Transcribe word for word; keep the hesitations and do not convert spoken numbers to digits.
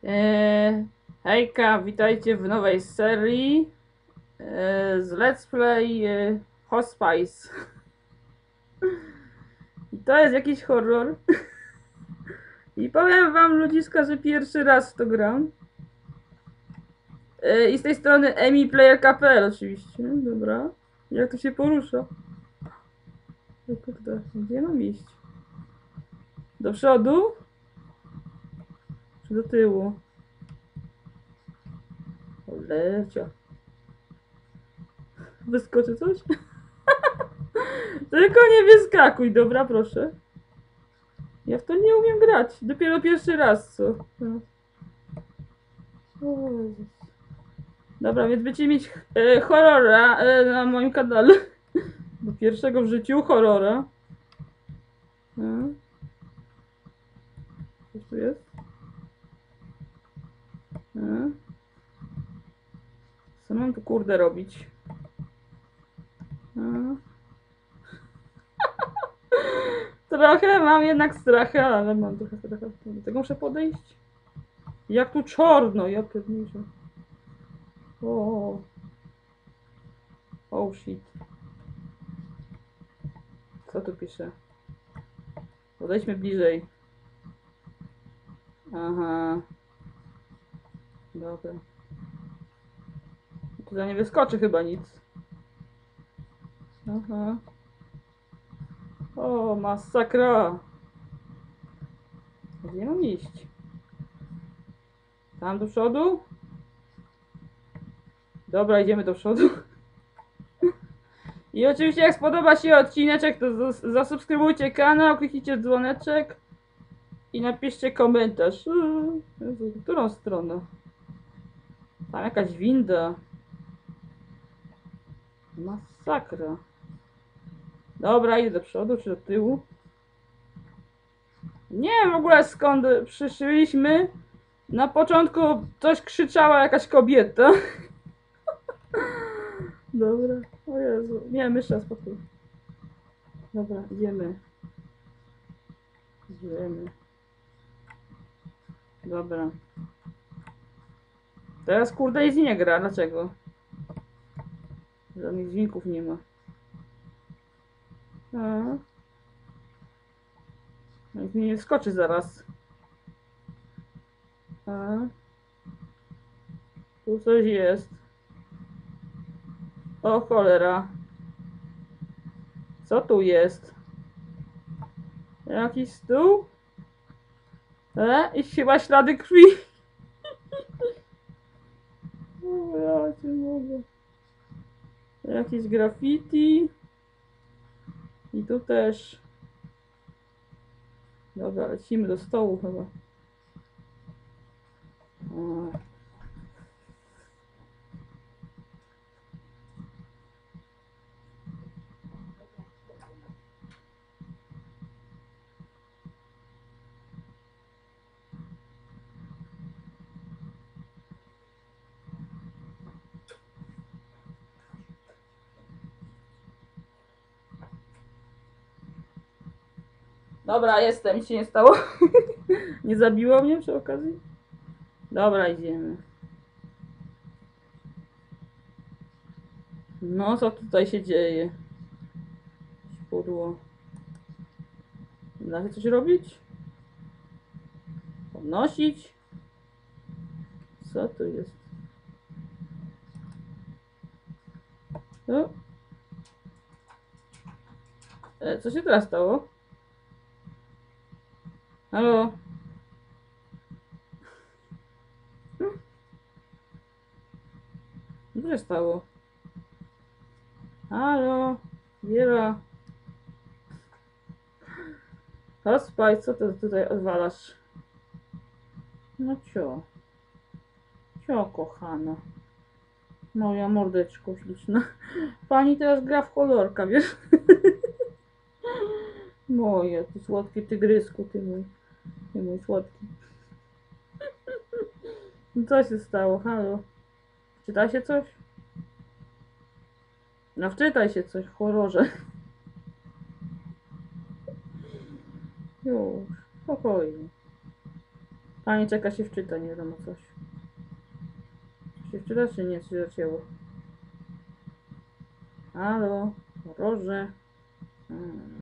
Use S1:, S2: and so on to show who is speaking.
S1: Eee, hejka, witajcie w nowej serii eee, z Let's Play eee, Hospice. I to jest jakiś horror. I powiem wam, ludziska, że pierwszy raz w to gram. Eee, I z tej strony EmiPlayer.pl oczywiście. Dobra. Jak to się porusza? O kurde, gdzie mam iść? Do przodu? Czy do tyłu? O, lecia. Wyskoczy coś? Tylko nie wyskakuj, dobra, proszę. Ja w to nie umiem grać. Dopiero pierwszy raz, co? No. O Jezus. Dobra, więc będziecie mieć e, horrora e, na moim kanale. Do pierwszego w życiu horrora. No. Coś tu jest? No. Co mam tu kurde robić? No. Trochę mam jednak stracha, ale mam trochę stracha. Do tego muszę podejść. Jak tu czarno, ja pewniejsze. O. Oh shit. Co tu pisze? Podejdźmy bliżej. Aha. Dobra. Tutaj nie wyskoczy chyba nic. Aha. O, masakra. Gdzie mam iść? Tam do przodu? Dobra, idziemy do przodu. I oczywiście jak spodoba się odcineczek, to zasubskrybujcie kanał, kliknijcie dzwoneczek i napiszcie komentarz. Jezu, w którą stronę? Tam jakaś winda. Masakra. Dobra, idę do przodu czy do tyłu? Nie wiem w ogóle skąd przyszliśmy. Na początku coś krzyczała jakaś kobieta. Dobra. O Jezu. Nie, mysza, spokój. Dobra, idziemy. Idziemy. Dobra. Teraz kurde nic nie gra. Dlaczego? Żadnych dźwięków nie ma. A. Nikt mi nie wskoczy zaraz. A. Tu coś jest. O cholera. Co tu jest? Jakiś stół? E? I chyba ślady krwi. O, ja cię mogę. Jakieś graffiti. I tu też. Dobra, lecimy do stołu chyba. O. Dobra, jestem, nic się nie stało. Nie zabiło mnie przy okazji? Dobra, idziemy. No, co tutaj się dzieje? Pudło. Da się coś robić? Podnosić? Co tu jest? No. E, co się teraz stało? Halo? Co się stało? Halo? Wiera? Hospice, co ty tutaj odwalasz? No cio. Cio, kochana. Moja mordeczko śliczna. Pani teraz gra w kolorka, wiesz? Moje, ty słodki tygrysku, ty mój. Ty mój słodki. No co się stało? Halo? Czyta się coś? No wczytaj się coś w horrorze. Już, spokojnie. Pani czeka się wczyta, nie wiadomo coś. Się wczyta czy nie? Czy się zacięło? Halo? Roże? Hmm.